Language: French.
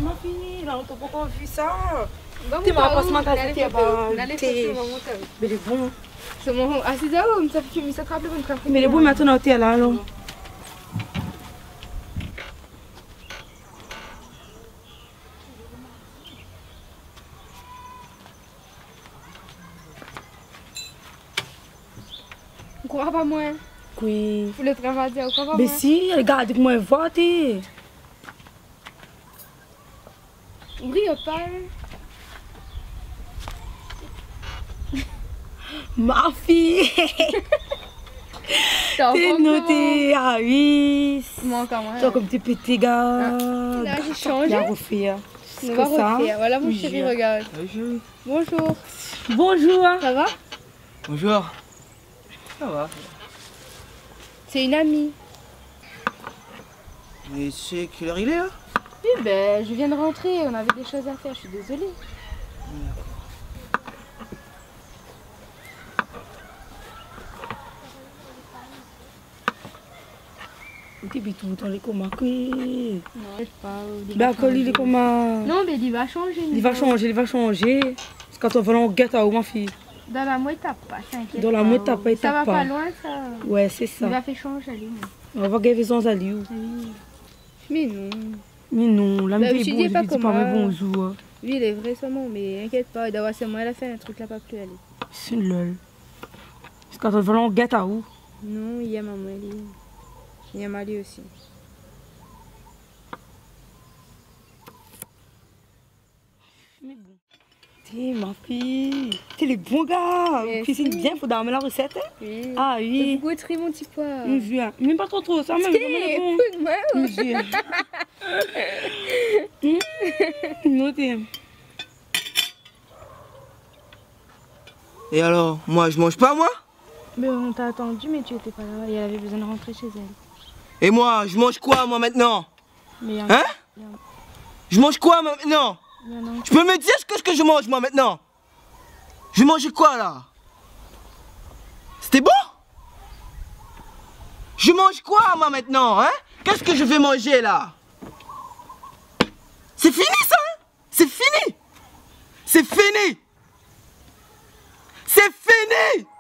ma fille, là, on t'a pas encore vu ça. Vamos Tu m'as para pas ce matin, Dale c'était foto, dale foto, vamos a ver. Mais les bons. Somos así de hoy, me está trapando un café. Mais les bons maintenant, t'es là, alors. Quoi pas moi? Oui. Pour le travail, quoi pas Mais moi? si, regarde, moi, voter. Oublie pas. Ma fille. T'es noté, ah oui. Moi quand même. Toi, comme t'es petit gars. Là, j'ai changé. Bien refaire. On va refaire. Voilà mon chéri, regarde. Bonjour. Bonjour. Bonjour. Ça va? Bonjour. Ça va. C'est une amie. Mais c'est quelle heure il est là? Oui, ben, je viens de rentrer. On avait des choses à faire. Je suis désolée. Tu es tout dans les communs. Oui. Non, je sais pas. D'accord, il est comment? Non, mais il va changer. Il va changer, il va changer. Parce que quand on va en guette à où, ma fille? Dans la moitié, t'as pas, t'inquiète. Dans la moitié, t'as pas, il Ça va tape pas. pas loin, ça. Ouais, c'est Il ça. va faire changer, allez. On va gagner sans aller où? Oui. Mais non. Mais non, là, Bah, me je dit dis bon, je pas lui dis pas comment. mais bonjour. Lui, il est vrai seulement, mais inquiète pas. D'avoir c'est moi, elle a fait un truc là, pas plus aller. C'est une lol. Parce que quand on va en guette à où? Non, il y a maman, il y a Mali aussi. Mais bon. T'es ma fille. T'es les bons gars. Merci. Cuisine bien, faut dormir la recette. Hein? Oui. Ah oui. Vous goûterez mon petit pois. Une vue. Même pas trop, ça même. T'es, Bon. écoute-moi. Une vue. Notez. Et alors, moi je mange pas moi? Mais on t'a attendu, mais tu étais pas là et elle avait besoin de rentrer chez elle. Et moi, je mange quoi moi maintenant? Mais Hein? Je mange quoi moi, maintenant? Tu peux me dire ce que je mange moi maintenant? Je mangeais quoi là? C'était bon? Je mange quoi moi maintenant, hein? Qu'est-ce que je vais manger là? C'est fini ça, hein? C'est fini! C'est fini! C'est fini!